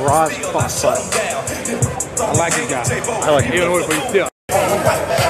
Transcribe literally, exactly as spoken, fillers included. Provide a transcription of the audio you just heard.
raw as fuck, but I like it, guy. I like it. Even with you still.